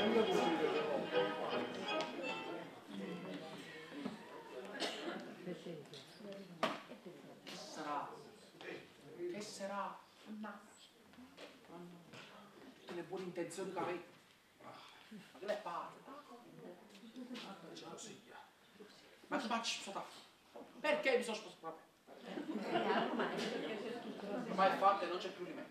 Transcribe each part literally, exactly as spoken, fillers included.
Che sarà? Che sarà? Tutte le buone intenzioni che avevi. Ma che le parli? Gelosia. Ma che faccio spostato? Perché mi sono spostato? Ormai è fatto e non c'è più rimedio.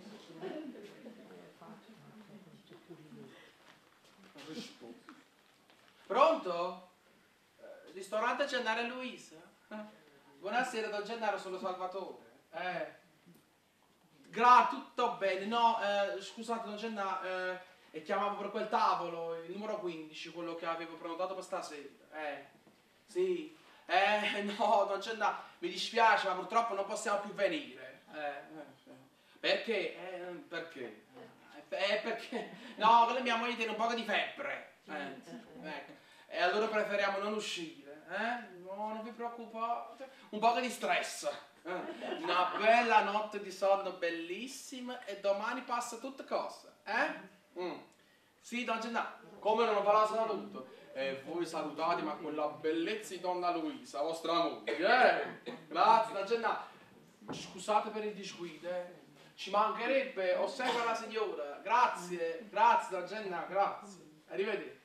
Pronto? Ristorante Gennaro Luisa? Buonasera, Don Gennaro, sono Salvatore. Eh. Gra, tutto bene. No, eh, scusate, Don Gennaro, eh, e chiamavo per quel tavolo, il numero quindici, quello che avevo prenotato per stasera. Eh, sì. Eh, no, Don Gennaro, mi dispiace, ma purtroppo non possiamo più venire. Eh, eh, perché? Eh, perché? Eh, perché? No, che mia moglie tiene un po' di febbre. Eh, ecco. E allora preferiamo non uscire. Eh? No, non vi preoccupate. Un po' di stress. Eh? Una bella notte di sonno bellissima e domani passa tutte cose. Eh? Mm. Sì, Don Gennaro, come non farà saluto? E voi salutate ma quella bellezza di Donna Luisa, vostra moglie. Eh? Grazie, Don Gennaro. Scusate per il disguido, eh? Ci mancherebbe, osserva la signora. Grazie, grazie, Don Gennaro, grazie. Arrivederci.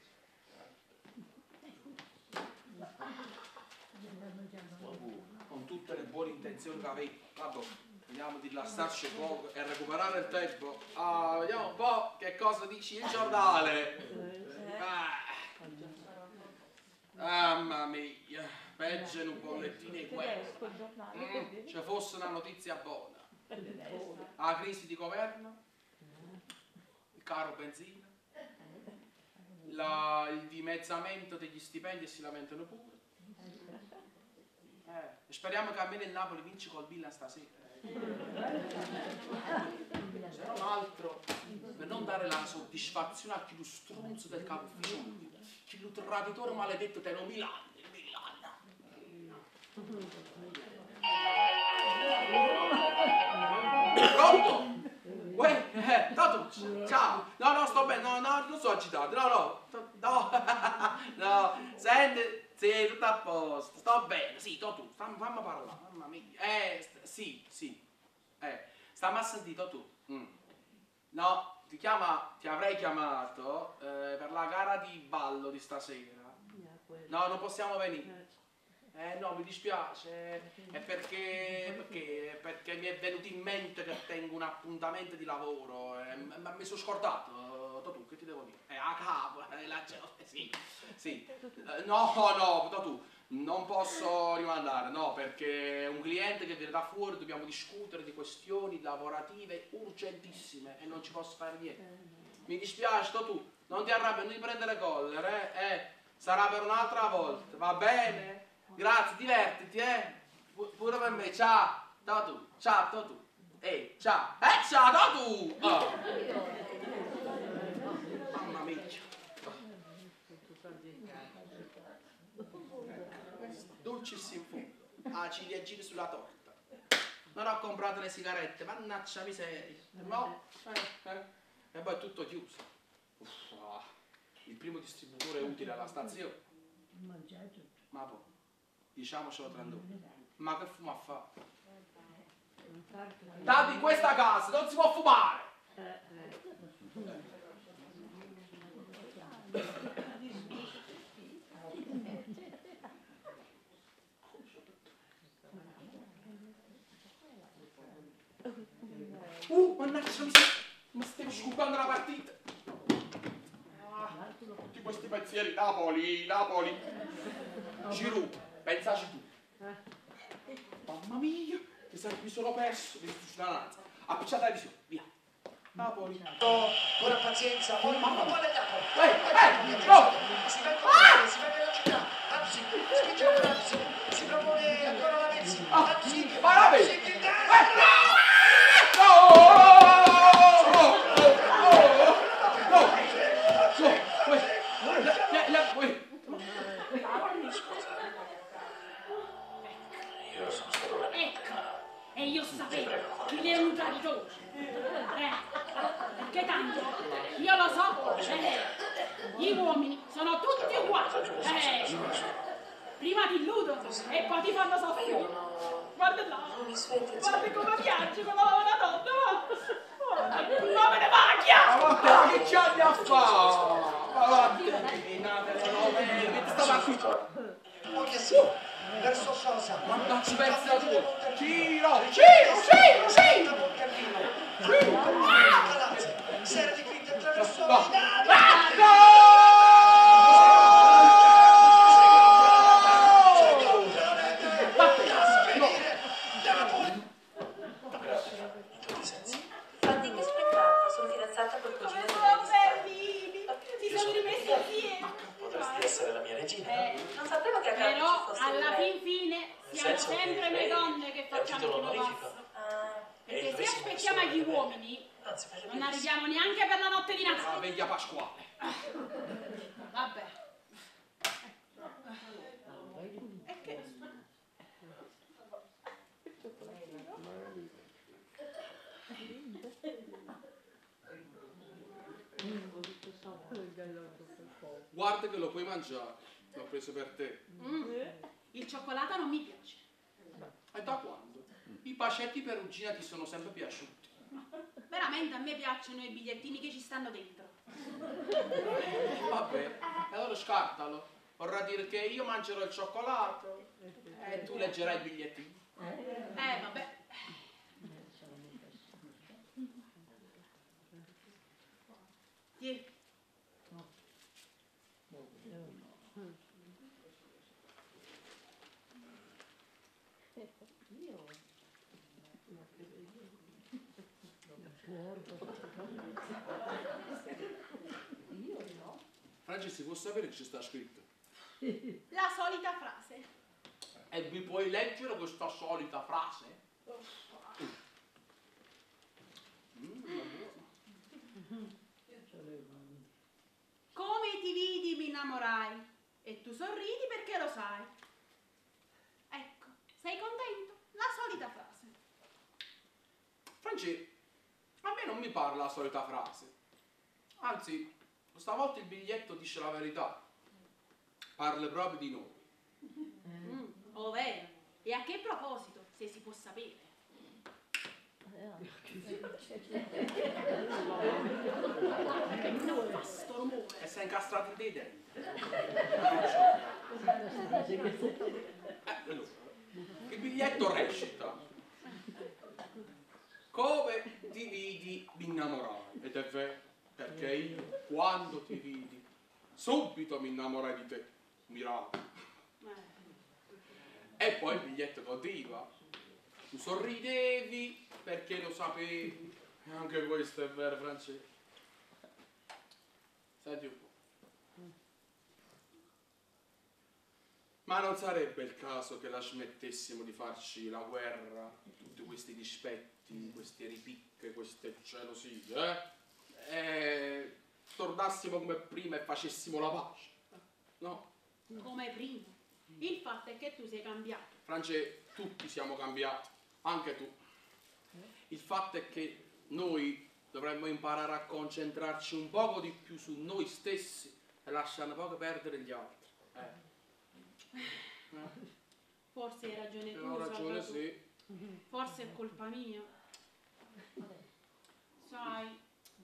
Con tutte le buone intenzioni che avevi, vabbè, vediamo di rilassarci un po' e recuperare il tempo. Ah, vediamo un po' che cosa dici il giornale. Ah. Mamma mia, peggio in un bollettino di guerra. Mm, ci fosse una notizia buona. La crisi di governo, il caro benzina, la, il dimezzamento degli stipendi e si lamentano pure. Eh, speriamo che almeno il Napoli vince col Milan stasera. Se non altro, per non dare la soddisfazione a chi lo strunzo del capofilo, chi lo traditore maledetto te lo Milan, il Milan. Pronto? Uè, eh, Tatucci, ciao. No, no, sto bene, no, no, non sono agitato, no, no, no, no, senti, sì, tutto a posto, sto bene, sì, to tu, fammi, fammi parlare, mamma mia, eh, st sì, sì, eh, stammi a sentire tu, mm. No, ti chiama, ti avrei chiamato eh, per la gara di ballo di stasera, no, non possiamo venire. Eh no, mi dispiace, è perché, perché, perché mi è venuto in mente che tengo un appuntamento di lavoro, eh, ma mi sono scordato, tu che ti devo dire? Eh, a capo, eh, la eh, sì, sì, eh, no, no, tu, non posso rimandare, no, perché un cliente che viene da fuori, dobbiamo discutere di questioni lavorative urgentissime e non ci posso fare niente. Mi dispiace, tu, non ti arrabbi, non ti prendere collera, eh, eh, sarà per un'altra volta, va bene? Grazie, divertiti, eh? Pure per me, ciao, ciao tu, ciao tu, ehi, ciao, eh, ciao tu! Oh. Mamma mia! Dolcissimo fondo, ah, ciliegine sulla torta. Non ho comprato le sigarette, mannaggia miseria. No, eh, eh. E poi è tutto chiuso. Uff, ah. Il primo distributore utile alla stazione. Ma poi. Diciamocelo tra noi, ma che fuma a fare? Tanto in questa casa non si può fumare! Uh, mannaggia, mi, mi stai scupando la partita! Ah, tutti questi pensieri, Napoli, Napoli! Giroud, pensaci tu. Mamma mia, mi sono perso, mi sono perso. Appicciata la visione, via. Napoli. Oh, buona pazienza, buona buona Ehi, ehi, no! Si va a si va nella città. Apsi, spingiamo l'Apsi, si propone ancora la Messi. Apsi, ma la vedi? Apsi, il gas. No! E io sapevo che lei è un traditore. Eh, perché tanto io lo so. Eh, Gli uomini sono tutti uguali. Eh, prima ti illudono e poi ti fanno soffrire. Guarda là, guarda come piange quando la una donna, va. Ma me ne macchia! Ma vattene, che c'hai a fare? Ma vattene, nate novelle, che stava qui? Occhio sì, verso Sosa. Quanta spezza tu! Ciro, Ciro, Ciro, Ciro! Palazzo, serve qui attraverso No! Fanning e Springtrap sono fidanzata col cugino di Melissa. Si sono rimessi insieme. Potresti essere la mia regina. Eh, Non sapevo che a Carlo però ci fosse alla un fin fine siamo senso che sempre noi lei donne che è un facciamo il titolo primo onorifico. passo. Ah, Perché se bellissimo aspettiamo persona, gli che uomini Anzi, fai non arriviamo neanche per la notte di La Natale. veglia pasquale. Vabbè. E che? Guarda che lo puoi mangiare. L'ho preso per te. Mm. Il cioccolato non mi piace. E da quando? I bacetti perugina ti sono sempre piaciuti. Veramente a me piacciono i bigliettini che ci stanno dentro. Vabbè, e allora scartalo. Vorrà dire che io mangerò il cioccolato e tu leggerai il bigliettino. Eh, vabbè. Tieni. Francesco, può sapere che ci sta scritto? La solita frase. E mi puoi leggere questa solita frase? Mm, è buona. Come ti vidi mi innamorai e tu sorridi perché lo sai. Ecco, sei contento? La solita frase. Francesco, a me non mi parla la solita frase. Anzi, stavolta il biglietto dice la verità. Parla proprio di noi. Mm, ovvero. E a che proposito, se si può sapere? Che non fa sto rumore. E sei incastrato in dei denti. Eh, allora, il biglietto recita: come ti vidi mi innamorai. Ed è vero, perché io quando ti vidi subito mi innamorai di te. Miracolo. E poi il biglietto continua. Tu sorridevi perché lo sapevi. E anche questo è vero, Francesco. Senti un po'. Ma non sarebbe il caso che la smettessimo di farci la guerra, tutti questi dispetti, queste ripicche, queste gelosie, eh? E tornassimo come prima e facessimo la pace, no? Come prima. Il fatto è che tu sei cambiato. France, tutti siamo cambiati, anche tu. Il fatto è che noi dovremmo imparare a concentrarci un poco di più su noi stessi e lasciare un poco perdere gli altri. Eh. Eh. Forse hai ragione tu, Ho ragione, Salvatore. sì. Forse è colpa mia. Sai,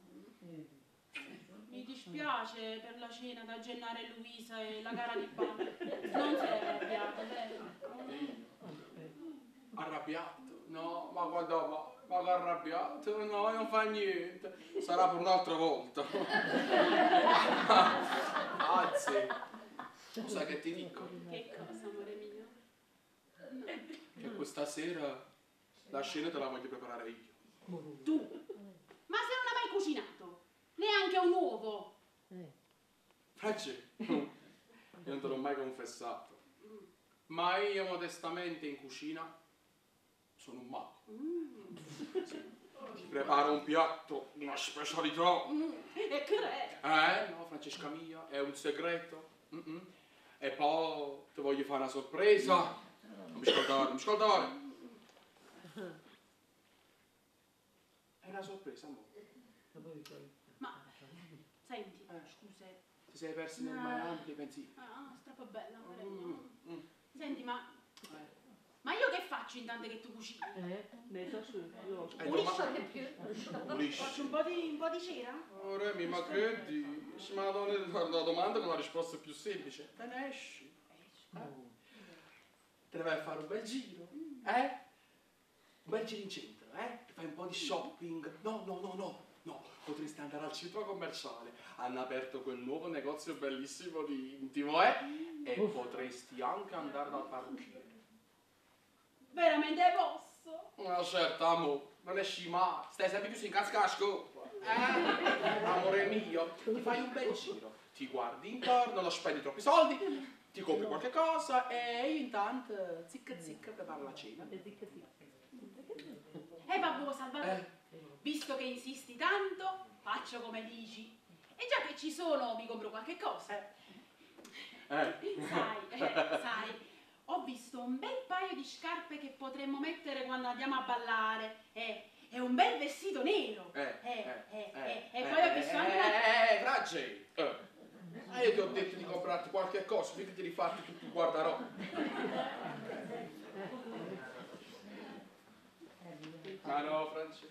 mi dispiace per la cena da Gennaro e Luisa e la gara di ballo. Non sei arrabbiato, vero? Arrabbiato? No, ma guarda, ma, ma che arrabbiato? No, non fa niente. Sarà per un'altra volta. Anzi, sai che ti dico? Che cosa, amore mio? Che questa sera la cena te la voglio preparare io. Tu? Ma se non hai mai cucinato? Neanche un uovo? France, io non te l'ho mai confessato. Ma io modestamente in cucina sono un mago. Mm. Ti preparo un piatto, una specialità. Mm. E credo. Eh, no, Francesca mia, è un segreto. Mm-mm. E poi ti voglio fare una sorpresa. Non mi scaldare, non mi scaldare. È una sorpresa, amore. Ma, senti, Eh. scusa, Ti sei perso nel No. mare ampio dei pensieri. Ah, troppo bella, amore Mm, mio. mm. Senti, ma... Eh. Ma io che faccio intanto che tu cucini? Eh, ne so su, io. Eh, Puliscio ma- di più. Pulisci. Faccio un po' di, un po' di cera? Oh, Remi, ma che dici? Ma la domanda con la risposta più semplice. Te ne esci. Eh? Te ne vai a fare un bel giro. Eh? Un bel giro in centro, eh? Ti fai un po' di shopping. No, no, no, no. No, potresti andare al centro commerciale. Hanno aperto quel nuovo negozio bellissimo di intimo, eh? E potresti anche andare dal parrucchiere. Veramente posso? Ma certo, amore, non esci mai, stai sempre chiuso in casca a scopa. Eh, amore mio, ti fai un bel giro, ti guardi intorno, non spendi troppi soldi, ti compri qualche cosa e io intanto zicca zicca preparo la cena. Eh vabbè, Salvatore, Eh, visto che insisti tanto, faccio come dici. E già che ci sono, mi compro qualche cosa. eh. Sai, eh, sai, ho visto un bel paio di scarpe che potremmo mettere quando andiamo a ballare. Eh, e un bel vestito nero. Eh, eh, eh, eh, e poi ho visto anche una... Eh, eh, Fragile! Eh. Ah, io ti ho detto di comprarti qualche cosa, fidati di farti tutto il guardaroba. Ma no, Francesco,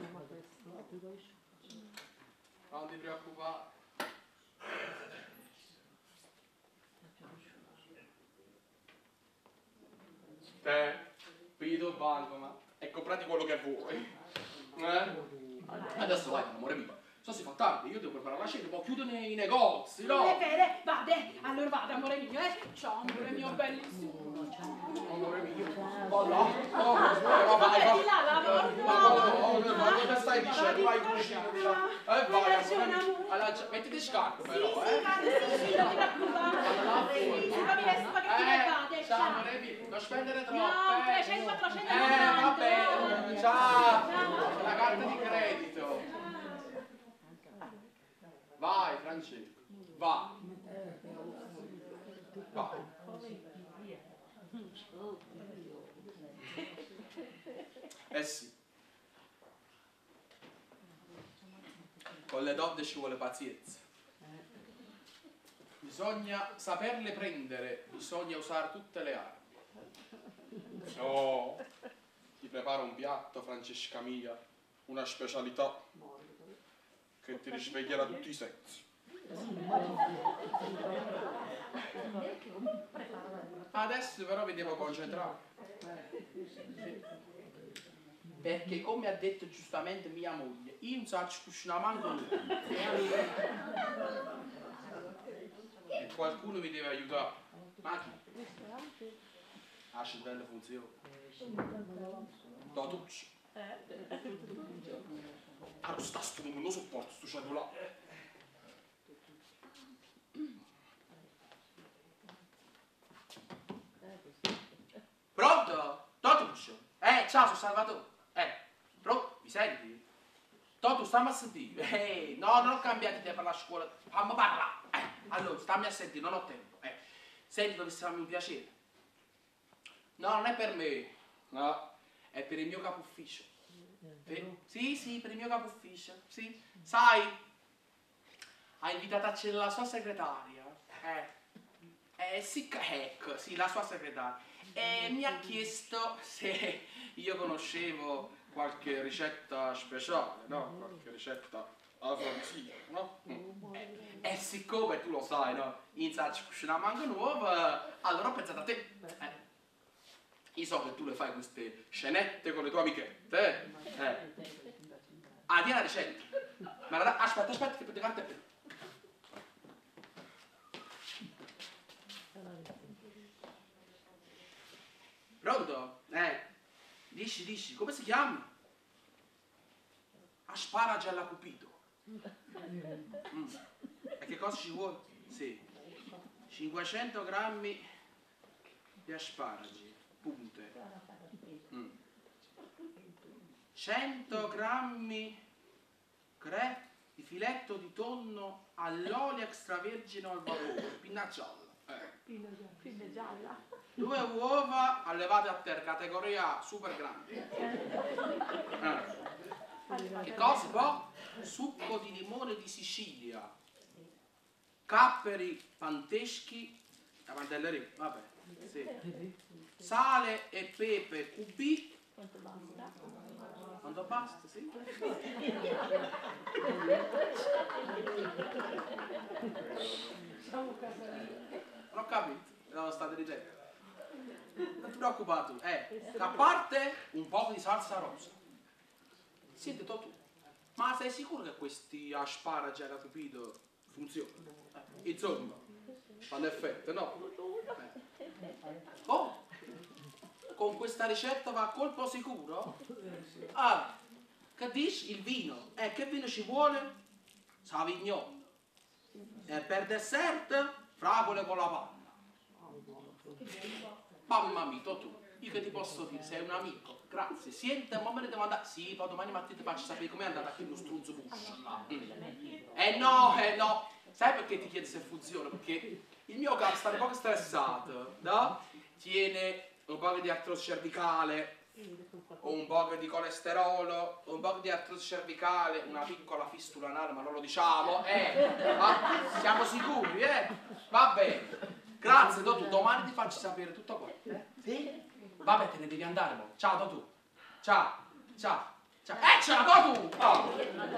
non ti preoccupare. Te, pigli il banco, ma e comprati quello che vuoi. Eh? Adesso vai, amore mio. So si fa tardi, io devo preparare la cena, poi chiudono i negozi, no? È vero, vado, allora vado, amore mio, eh. Ciao, amore mio bellissimo. Amore mio. Oh no, oh, no, vai, vai. Di là, la No, no, no, no, cosa stai dicendo? Vai in cucina, di là. Eh, vai, amore mio. Allora, cioè, mettiti scarpe però, Sì, eh. caro, sì, sì, non ti preoccupare. Sì, sì, fammi vesto che ti ne vado, Eh, ciao. ciao, amore mio, non spendere troppo, No, eh. trecento, quattrocento, Eh, va bene, ciao. Ciao. La carta di credito. Vai, Francesco, vai. Vai. Eh sì. Con le donne ci vuole pazienza. Bisogna saperle prendere, bisogna usare tutte le armi. Oh, ti preparo un piatto, Francesca mia, una specialità che ti risveglierà tutti i sensi. Adesso però vi devo concentrare. Perché come ha detto giustamente mia moglie, io non so cucinare manco nulla. E qualcuno mi deve aiutare. Ma chi? La cervello funziona. Totucci. Ah, sta sto non lo sopporto, sto cellulare. Pronto? Totuccio? Eh, ciao, sono Salvatore. Eh, pronto? Mi senti? Totu, stammi a sentire. Eh, no, non ho cambiato idea per la scuola. Fammi parlare. Eh, allora, stammi a sentire, non ho tempo. Eh, senti, dovessi farmi un piacere. No, non è per me. No, è per il mio capo ufficio. Per- sì, sì, per il mio capo ufficio. Sì. Sai, ha invitato a cena la sua segretaria. Eh. Eh sì, ecco, sì, la sua segretaria. E mi ha chiesto se io conoscevo qualche ricetta speciale, no? Qualche ricetta afrodisiaca, no? Mm. E siccome tu lo sai, no? In saccio cucina manco nuova, allora ho pensato a te. Eh. Io so che tu le fai queste scenette con le tue amichette, eh? Eh. Ah, di una ricetta. Ma la- aspetta, aspetta, che prendo carta e penna. Pronto? Eh, dici, dici, come si chiama? Asparagi alla Cupido. Mm. E che cosa ci vuole? Sì. cinquecento grammi di asparagi, punte. Mm. cento grammi cre di filetto di tonno all'olio extravergine o al vapore, pinna gialla. Eh. Pinna gialla. Due uova allevate a terra, categoria super grandi. Eh. Che cosa poi? Succo di limone di Sicilia. capperi panteschi, la pantelleria, vabbè, sì. Sale e pepe cubì. Quanto basta? Quanto basta, sì. Non ho capito, no, state ridendo. Non ti preoccupare tu, eh, a parte un po' di salsa rosa. Senti tu, ma sei sicuro che questi asparagi alla cupido funzionano? Eh, insomma, fanno effetto, no? Eh. Oh, con questa ricetta va a colpo sicuro? Ah, che dici? Il vino. Eh, che vino ci vuole? Sauvignon. E per dessert, fragole con la panna. Mamma mia, tu, io che ti posso dire? Sei un amico, grazie. Senta, ma me ne devo andare. Sì, poi domani mattina ti faccio sapere com'è andata qui uno strunzo buscio. Mm. Eh no, eh no. Sai perché ti chiedo se funziona? Perché il mio capo sta un po' stressato, no? Tiene un po' di artrosi cervicale, o un po' di colesterolo, o un po' di artrosi cervicale, una piccola fistula anale, ma non lo diciamo, eh? Ma siamo sicuri, eh? Va bene. Grazie, Totù, domani ti faccio sapere tutto qua. Eh? Sì? Vabbè, te ne devi andare, mo. Ciao, Totù. Ciao, ciao, ciao. Eh, ciao, Totù! Oh.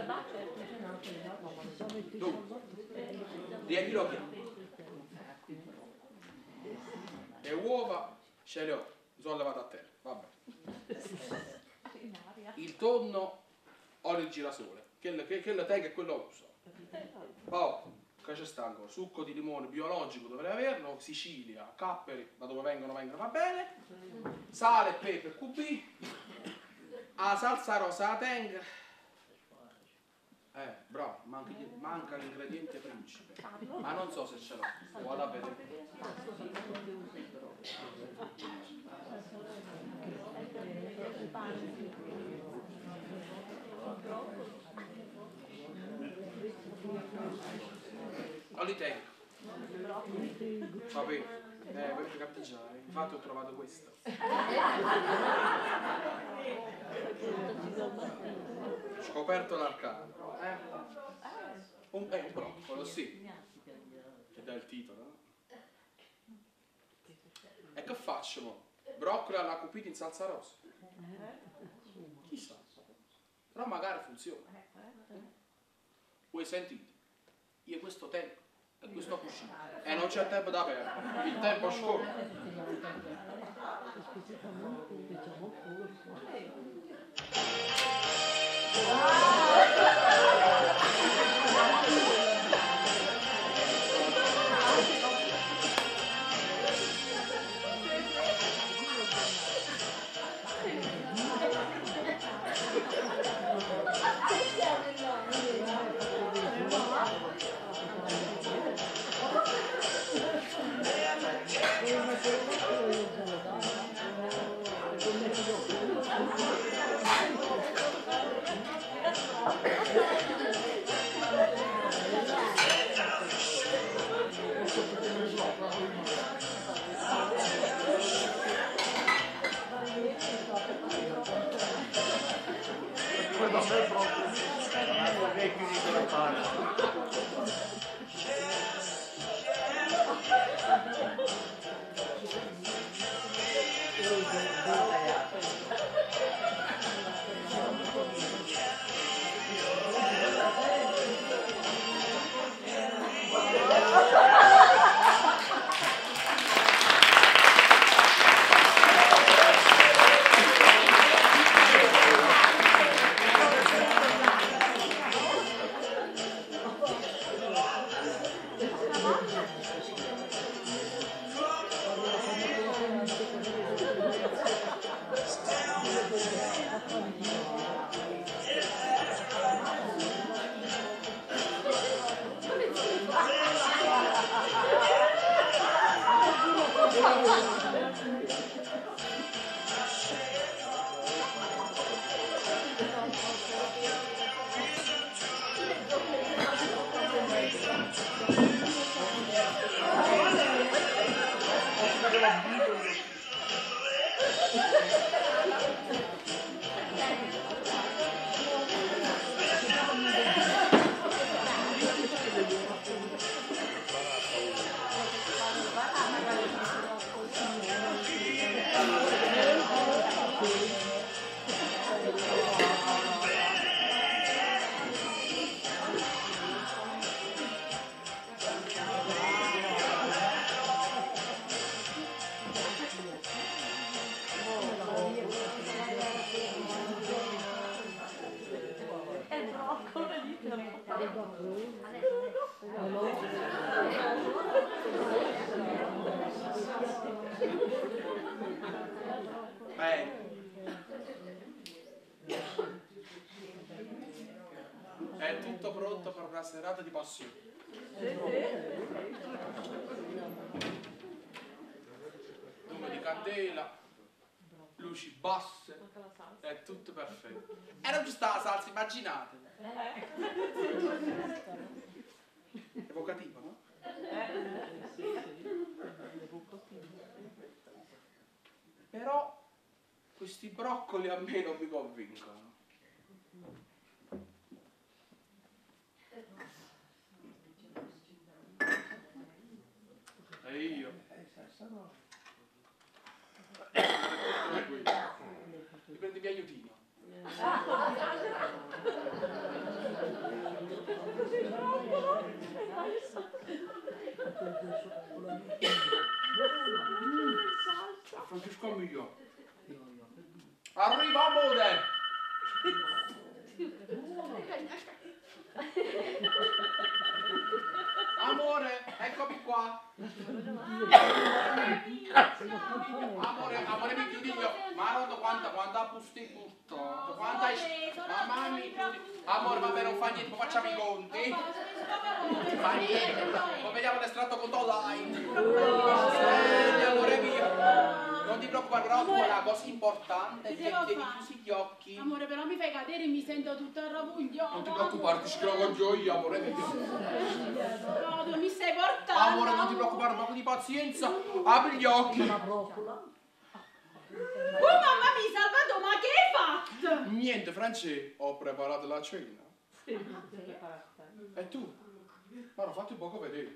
Tu, riempilo chiaro. Le uova ce le ho, mi sono levato a terra, vabbè. Il tonno ho il girasole, quello che te che quello uso. Poi, che c'è sta ancora? Succo di limone biologico dovrei averlo, Sicilia, capperi, da dove vengono vengono va bene, sale, pepe, cubì, la salsa rosa la tenga. Eh, bravo, manca, manca l'ingrediente principe, ma non so se ce l'ho, lo vado a vedere. Non li tengo. Vabbè, eh, voi capite già, eh. Infatti ho trovato questo. Scoperto l'arcano. Eh? Un, eh, un broccolo, sì. Che dà il titolo, no? E che faccio, mo? Broccoli alla cupita in salsa rosa? Chissà. Però magari funziona. Voi sentite? Io questo tempo e questo cuscino. E non c'è tempo da perdere. Il tempo scorre. Bene. È tutto pronto per una serata di passione. Lume di candela, luci basse, è tutto perfetto. E non ci sta la salsa, immaginate. Evocativo, no? Però questi broccoli a me non mi convincono. E io? Mi prendi mio aiutino. Francesco mio. Arriva amore! Amore, eccomi qua. Amore, amore mi chiudi io. Ma non quanta, quanta busti butto. Quanta hai... Mamma mi chiudi. Amore, vabbè, non fa niente, facciamo i conti. Non fa niente. Poi vediamo l'estratto conto online. Senti, amore mio. Non ti preoccupare, però tu è una cosa importante. Ti tieni chiusi gli occhi. Amore, però mi fai cadere e mi sento tutta rabugliata. Non ti preoccupare, ti scrivo io, amore mio. No, tu mi stai portando. Amore, non ti preoccupare, un po' di pazienza. Apri gli occhi. Oh, mamma mia, Salvatore, ma che hai fatto? Niente, France, ho preparato la cena. E tu? Ma l'ho fatto un poco vedere.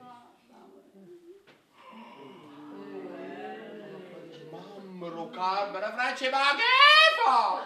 Mamma Carmela, France, ma che fa?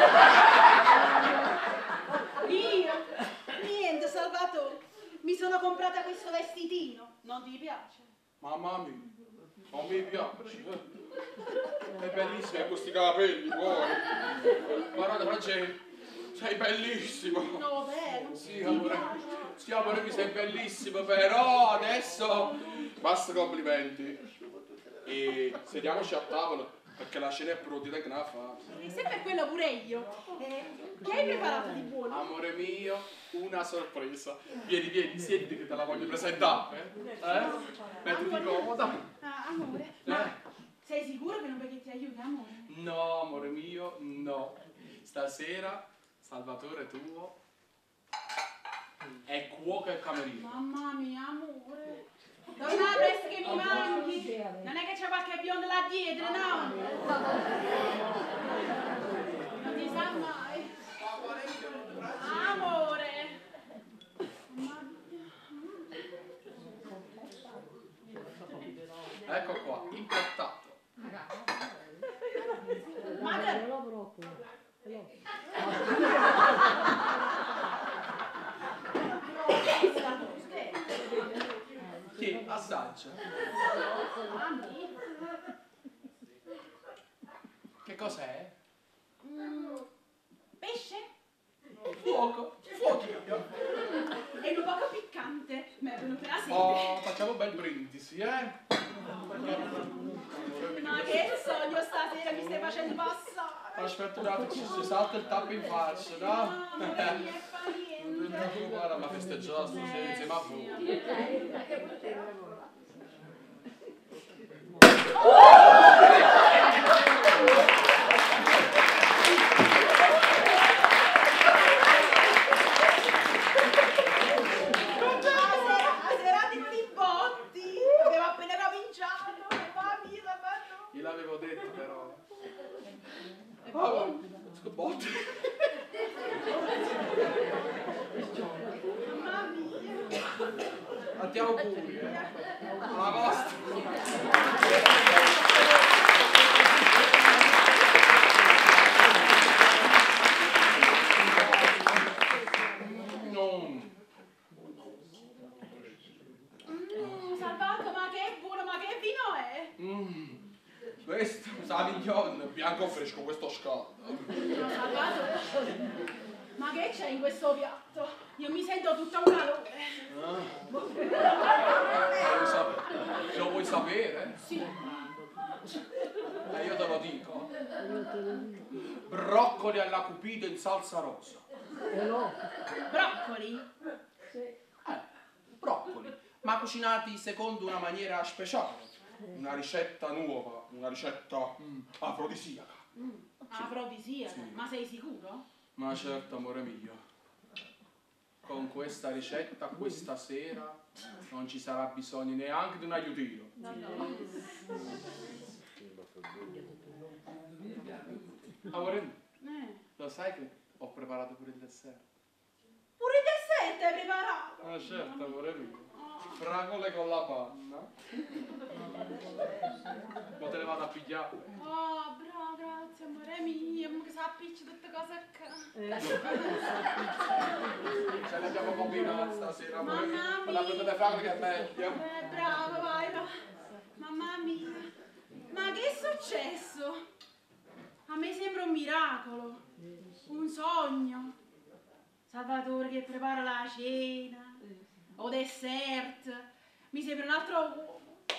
Io? Niente, Salvatore. Mi sono comprata questo vestitino. Non ti piace? Mamma mia, non mi piace. È bellissimo questi capelli, buoni. Guarda, France, sei bellissimo. No, vero? Sì, amore. Sì, amore, mi sei bellissimo, però adesso basta complimenti. E sediamoci a tavola, perché la cena è pronta che ne fa. E se per quello pure io. Eh, che hai preparato di buono? Amore mio, una sorpresa. Vieni, vieni, siediti che te la voglio presentare. Eh? Mettiti comoda. Ah, amore, ma sei sicuro che non vuoi che ti aiuti, amore? No, amore mio, no. Stasera, Salvatore tuo è cuoco e cameriere. Mamma mia, amore. Donna presto che mi manchi. Non è che c'è qualche bionda là dietro, no? Non ti sa mai. Amore. Ecco qua, impiattato. Ma che... Chi? Assaggia. Mammi? Che cos'è? Mm, pesce? Fuoco. Fuochino. È un poco piccante, ma è venuta la sete. Oh, facciamo un bel brindisi, eh? Ma che sogno stasera mi stai facendo passare? Aspetta un attimo, ci salta il tappo in faccia, no? No, non è fa niente. Non ti preoccupare, ma festeggiare stasera insieme a voi. A serati con i botti. Abbiamo appena cominciato. Mamma mia, Salvatore. Io l'avevo detto, però. Oh, botte. Mamma mia. Andiamo pure, eh? Alla vostra. No. Mm, Salvatore, ma che buono, ma che vino è? Mm. Questo, Savignon, bianco fresco, questo scaldo. No, Salvatore, ma che c'è in questo piatto? Io mi sento tutta un calore. Vuoi sapere? Lo vuoi sapere? Sì. E io te lo dico. Broccoli alla cupido in salsa rosa. Broccoli? Eh, broccoli, ma cucinati secondo una maniera speciale. Una ricetta nuova, una ricetta mm, afrodisiaca. Mm. Afrodisiaca? Sì. Ma sei sicuro? Ma certo, amore mio. Con questa ricetta, questa sera, non ci sarà bisogno neanche di un aiutino. No, no. Amore mio, Eh. lo sai che ho preparato pure il dessert? Pure il dessert hai preparato? Ma certo, amore mio. Fragole con la panna. Ma te le vado a pigliare. Oh, bravo, grazie, amore mio. Ma che sappicci tutte cose qua. Ce le abbiamo combinate stasera, amore mio. Mamma Ma la mia. prendete le fragole che è meglio. Eh, bravo, vai, va. Mamma mia. Ma che è successo? A me sembra un miracolo. Un sogno. Salvatore che prepara la cena. O dessert. Mi sembra un altro uomo.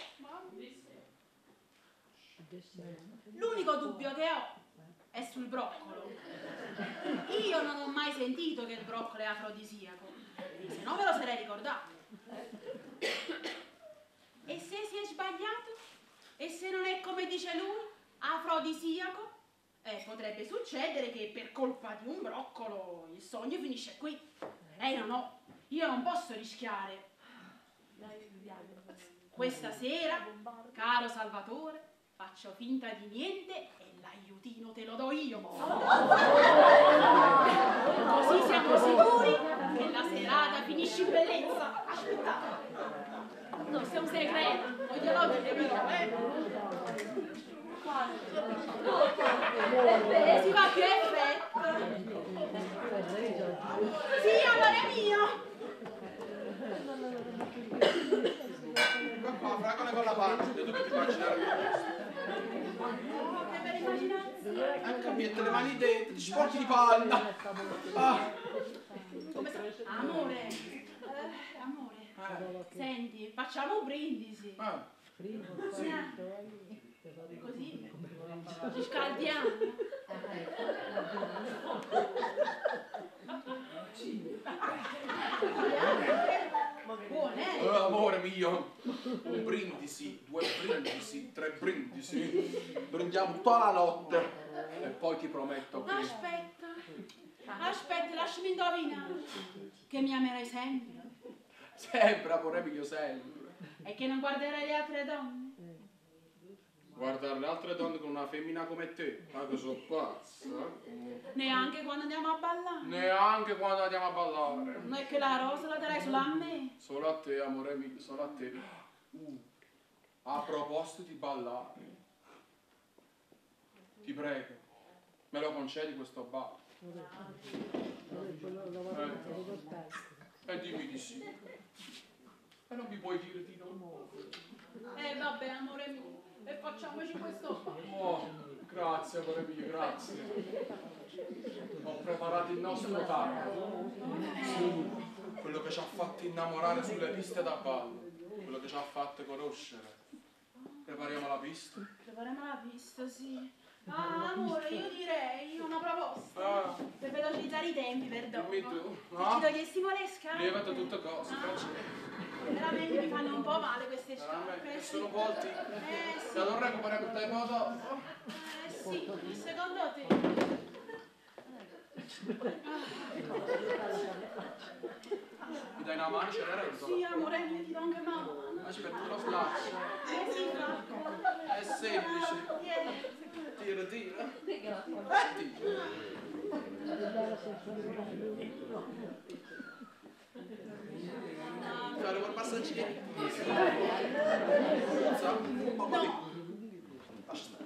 L'unico dubbio che ho è sul broccolo. Io non ho mai sentito che il broccolo è afrodisiaco, se no me lo sarei ricordato. E se si è sbagliato? E se non è come dice lui, afrodisiaco? Eh, potrebbe succedere che per colpa di un broccolo il sogno finisce qui. Eh no, no, io non posso rischiare. Questa sera, caro Salvatore, faccio finta di niente e l'aiutino te lo do io. Così siamo sicuri che la serata finisce in bellezza. Aspettate. Questo è un segreto, non glielo dire però, eh. Si fa più effetto. Sì, amore mio. Ma fragole con la panna, ti dovete immaginare Oh, che bella immaginazione. Ecco, mette le mani dentro, ti sporchi di panna. Ah. Come sta? Amore, eh, amore, Eh. senti, facciamo un brindisi. Ah. Così ci scaldiamo. Buone, Eh, amore mio, un brindisi, due brindisi, tre brindisi, brindiamo tutta la notte e poi ti prometto che... Aspetta, aspetta, lasciami indovinare che mi amerai sempre Sempre, amore mio, sempre. e che non guarderai le altre donne. Guardare le altre donne con una femmina come te, ma che sono pazza. Neanche quando andiamo a ballare. Neanche quando andiamo a ballare. Non è che la rosa la darai solo a me. Solo a te, amore mio, solo a te. Uh, a proposito di ballare, ti prego, me lo concedi questo ballo? E eh, dimmi di sì. E non mi puoi dire di no. Eh vabbè, amore mio, e facciamoci questo ballo. Oh, grazie, amore mio, grazie. Ho preparato il nostro tavolo. Sì, quello che ci ha fatto innamorare sulle piste da ballo. Quello che ci ha fatto conoscere. Prepariamo la pista? Prepariamo la pista, sì. Ah, amore, io direi una proposta. Ah. Per velocizzare i tempi, perdono. Dimmi tu, Se no? ci togliessimo le scarpe. Lievate tutte cose. Ah, veramente mi fanno un po' male queste scarpe. Veramente, sì. sono molti. Eh sì. Da non recuperare quel tempo dopo. Eh sì, e secondo te? Mi dai una mano, ce la rendo? Sì, amore mio, ti do anche una mano. Aspetta, lo slaccio. Eh sì, fa. È semplice. Tieni. Tira, tira. Tira. Fare quel passaggino. Un po' di... Lascia stare.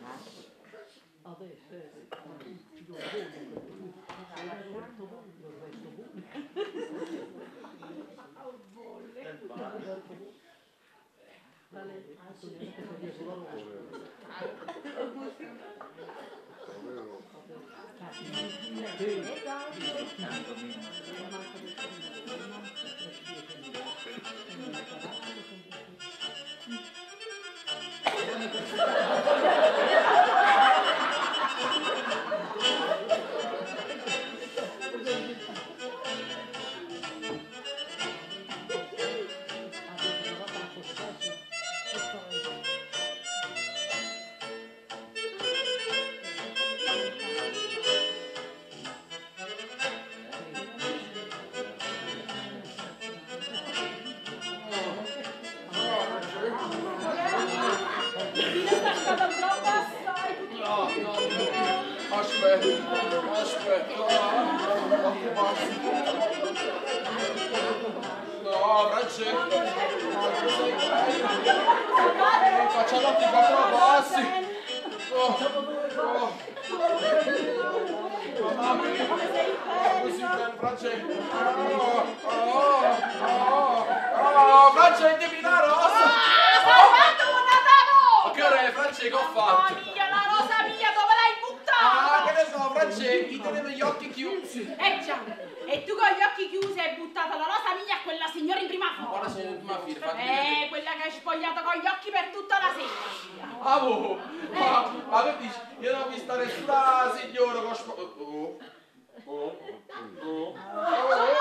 Oh, oh, oh, oh.